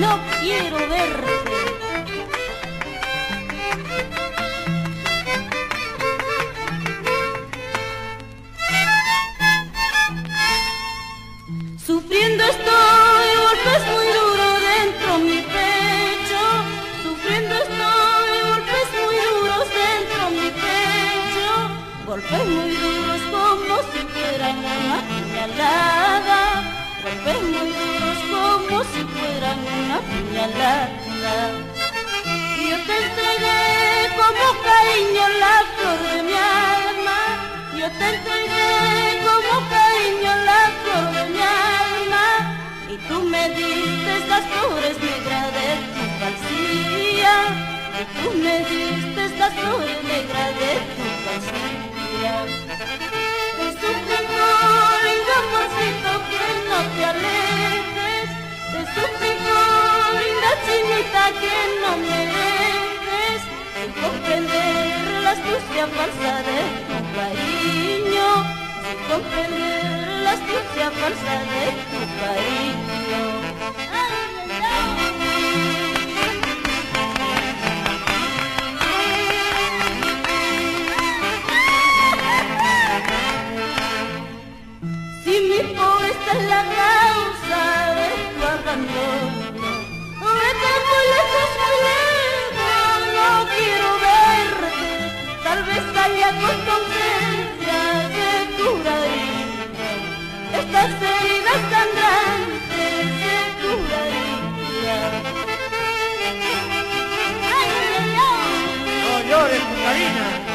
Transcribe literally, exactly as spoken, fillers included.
no quiero verte. Sufriendo estoy, golpes muy duros dentro mi pecho. Sufriendo estoy, golpes muy duros dentro mi pecho. Golpes muy duros como si fueran una puñalada. Golpes muy duros como si fueran una puñalada. Yo te entregué como cariño la flor de mi alma. Yo te entregué como cariño la flor de mi alma. Y tú me diste las flores negras de tu falsía. Y tú me diste las flores negras de tu falsía. Te suplico, lindo amorcito, que no te alejes. Te suplico, linda chinita, que no me dejes. Sin comprender la astucia falsa de tu cariño. Sin comprender la astucia falsa de tu cariño. Si mi pobreza es la causa de tu abandono, vete muy lejos, muy lejos, no quiero verte. Tal vez haya con tu ausencia se curaría estas heridas tan grandes, se curaría. No llores, Cucarina.